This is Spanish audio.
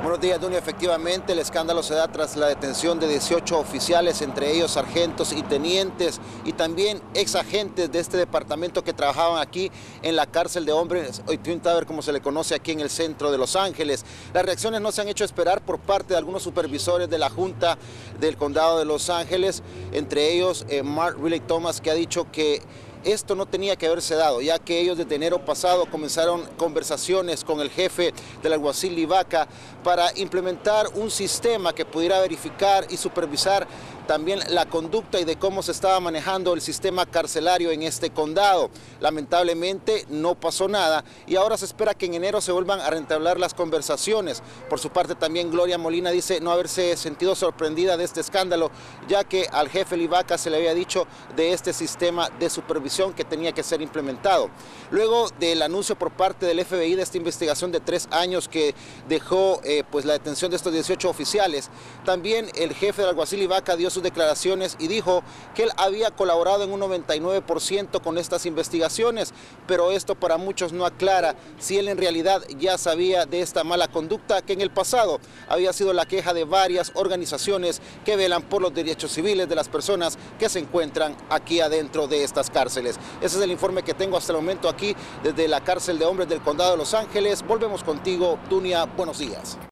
Buenos días, Dunia. Efectivamente, el escándalo se da tras la detención de 18 oficiales, entre ellos sargentos y tenientes, y también ex agentes de este departamento que trabajaban aquí en la cárcel de hombres, o Twin Tower, como se le conoce aquí en el centro de Los Ángeles. Las reacciones no se han hecho esperar por parte de algunos supervisores de la Junta del Condado de Los Ángeles, entre ellos Mark Riley Thomas, que ha dicho que esto no tenía que haberse dado, ya que ellos desde enero pasado comenzaron conversaciones con el jefe del alguacil Livaca para implementar un sistema que pudiera verificar y supervisar también la conducta y de cómo se estaba manejando el sistema carcelario en este condado. Lamentablemente no pasó nada y ahora se espera que en enero se vuelvan a reentablar las conversaciones. Por su parte también Gloria Molina dice no haberse sentido sorprendida de este escándalo, ya que al jefe Livaca se le había dicho de este sistema de supervisión que tenía que ser implementado. Luego del anuncio por parte del FBI de esta investigación de 3 años que dejó pues la detención de estos 18 oficiales, también el jefe del alguacil Livaca dio sus declaraciones y dijo que él había colaborado en un 99% con estas investigaciones, pero esto para muchos no aclara si él en realidad ya sabía de esta mala conducta que en el pasado había sido la queja de varias organizaciones que velan por los derechos civiles de las personas que se encuentran aquí adentro de estas cárceles. Ese es el informe que tengo hasta el momento aquí desde la cárcel de hombres del condado de Los Ángeles. Volvemos contigo, Dunia. Buenos días.